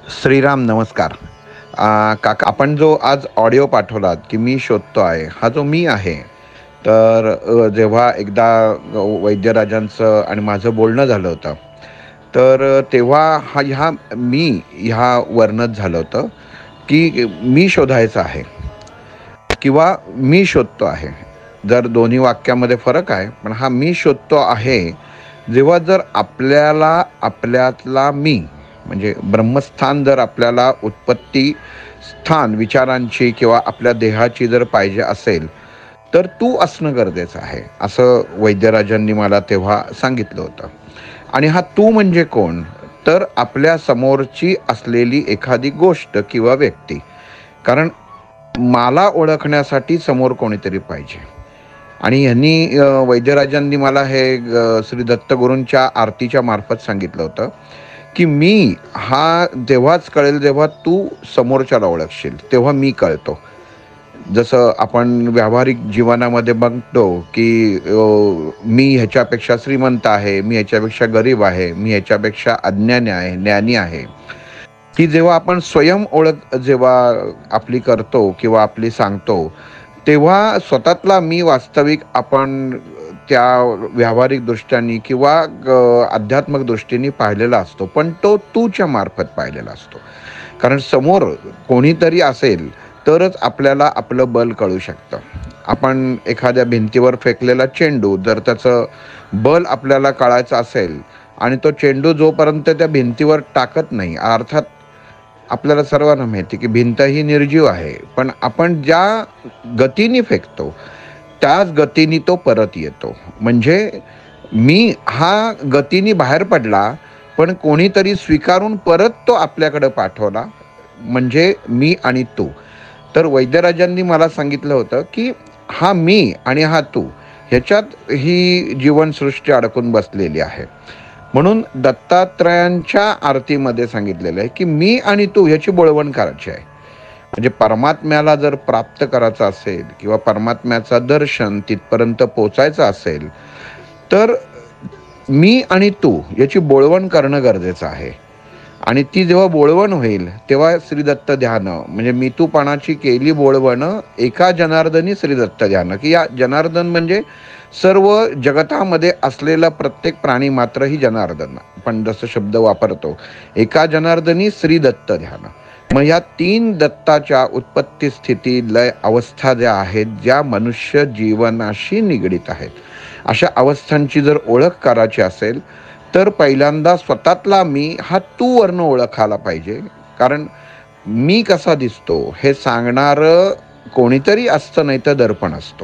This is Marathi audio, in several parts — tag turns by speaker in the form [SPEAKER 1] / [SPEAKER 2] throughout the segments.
[SPEAKER 1] श्रीराम नमस्कार. काका, आपण जो आज ऑडिओ पाठवलात की मी शोधतो आहे, हा जो मी आहे. तर जेव्हा एकदा वैद्यराजांचं आणि माझं बोलणं झालं होतं, तर तेव्हा ह्या वर्णच झालं होतं की मी शोधायचं आहे किंवा मी शोधतो आहे. जर दोन्ही वाक्यामध्ये फरक आहे, पण हा मी शोधतो आहे जेव्हा जर आपल्याला आपल्यातला मी म्हणजे ब्रह्मस्थान जर आपल्याला उत्पत्ती स्थान विचारांची किंवा आपल्या देहाची जर पाहिजे असेल, तर तू असणं गरजेचं आहे, असं वैद्यराजांनी मला तेव्हा सांगितलं होतं. आणि हा तू म्हणजे कोण? तर आपल्या समोरची असलेली एखादी गोष्ट किंवा व्यक्ती. कारण मला ओळखण्यासाठी समोर कोणीतरी पाहिजे. आणि वैद्यराजांनी मला हे श्री दत्तगुरूंच्या आरतीच्या मार्फत सांगितलं होतं की मी हा तेव्हाच कळेल जेव्हा तू समोरच्याला ओळखशील, तेव्हा मी कळतो. जसं आपण व्यावहारिक जीवनामध्ये बघतो की मी ह्याच्यापेक्षा श्रीमंत आहे, मी ह्याच्यापेक्षा गरीब आहे, मी ह्याच्यापेक्षा अज्ञानी आहे, ज्ञानी आहे. ही जेव्हा आपण स्वयं ओळख जेव्हा आपली करतो किंवा आपली सांगतो, तेव्हा स्वतःतला मी वास्तविक आपण त्या व्यावहारिक दृष्ट्याने किंवा आध्यात्मिक दृष्टीने पाहिलेला असतो, पण तो तूच्या मार्फत पाहिलेला असतो. कारण समोर कोणीतरी असेल तरच आपल्याला आपलं बल कळू शकतं. आपण एखाद्या भिंतीवर फेकलेला चेंडू जर त्याचं बल आपल्याला कळायचं असेल आणि तो चेंडू जोपर्यंत त्या भिंतीवर टाकत नाही, अर्थात आपल्याला सर्वांना माहिती की भिंत ही निर्जीव आहे, पण आपण ज्या गतीने फेकतो त्याच गतीने तो परत येतो. म्हणजे मी हा गतीने बाहेर पडला, पण कोणीतरी स्वीकारून परत तो आपल्याकडे पाठवला, म्हणजे मी आणि तू. तर वैद्यराजांनी मला सांगितलं होतं की हा मी आणि हा तू ह्याच्यात ही जीवनसृष्टी अडकून बसलेली आहे. म्हणून दत्तात्रयांच्या आरतीमध्ये सांगितलेलं आहे की मी आणि तू ह्याची बोळवण करायची आहे. म्हणजे परमात्म्याला जर प्राप्त करायचं असेल किंवा परमात्म्याचं दर्शन तिथपर्यंत पोचायचं असेल, तर मी आणि तू याची बोळवण करणं गरजेचं आहे. आणि ती जेव्हा बोळवण होईल तेव्हा श्रीदत्त ध्यान म्हणजे मितूपणाची केली बोळवण एका जनार्दनी श्रीदत्त ध्यान, की या जनार्दन म्हणजे सर्व जगतामध्ये असलेला प्रत्येक प्राणी मात्र ही जनार्दन आपण जसं शब्द वापरतो, एका जनार्दनी श्रीदत्त ध्यान. मग या तीन दत्ताच्या उत्पत्ती स्थिती लय अवस्था ज्या आहेत, ज्या मनुष्य जीवनाशी निगडीत आहेत, अशा अवस्थांची जर ओळख करायची असेल तर पहिल्यांदा स्वतःतला मी हा तू वर्ण ओळखायला पाहिजे. कारण मी कसा दिसतो हे सांगणारं कोणीतरी असतं, नाही तर दर्पण असतो,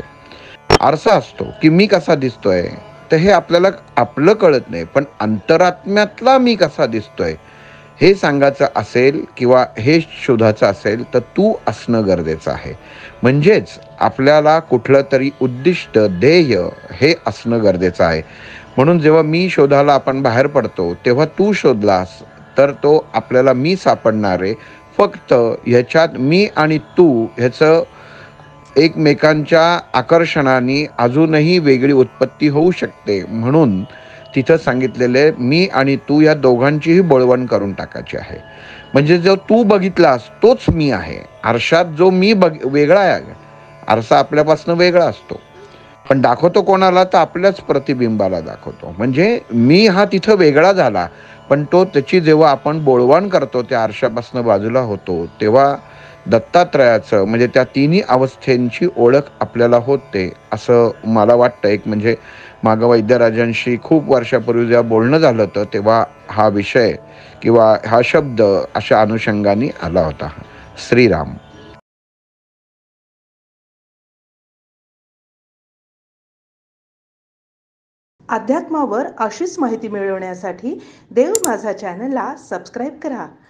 [SPEAKER 1] आरसा असतो की मी कसा दिसतोय. तर हे आपल्याला आपलं कळत नाही, पण अंतरात्म्यातला मी कसा दिसतोय हे सांगायचं असेल किंवा हे शोधायचं असेल तर तू असणं गरजेचं आहे. म्हणजेच आपल्याला कुठलं तरी उद्दिष्ट ध्येय हे असणं गरजेचं आहे. म्हणून जेव्हा मी शोधायला आपण बाहेर पडतो तेव्हा तू शोधलास तर तो आपल्याला मी सापडणार आहे. फक्त ह्याच्यात मी आणि तू ह्याचं एकमेकांच्या आकर्षणाने अजूनही वेगळी उत्पत्ती होऊ शकते. म्हणून तिथं सांगितलेले मी आणि तू या दोघांचीही बोळवण करून टाकायची आहे. म्हणजे जो तू बघितलास तोच मी आहे. आरशात जो मी वेगळा आहे, आरसा आपल्यापासून वेगळा असतो, पण दाखवतो कोणाला? तर आपल्याच प्रतिबिंबाला दाखवतो. म्हणजे मी हा तिथं वेगळा झाला, पण तो त्याची जेव्हा आपण बोळवण करतो त्या आरशापासून बाजूला होतो तेव्हा दत्तात्रयाचं म्हणजे त्या तिन्ही अवस्थेंची ओळख आपल्याला होते असं मला वाटतं. एक म्हणजे मागं वैद्यराजांशी खूप वर्षापूर्वी जेव्हा बोलणं झालं होतं तेव्हा हा विषय किंवा हा शब्द अशा अनुषंगाने आला होता. श्रीराम.
[SPEAKER 2] अध्यात्मावर अशीच माहिती मिळवण्यासाठी देव माझा चॅनलला सबस्क्राईब करा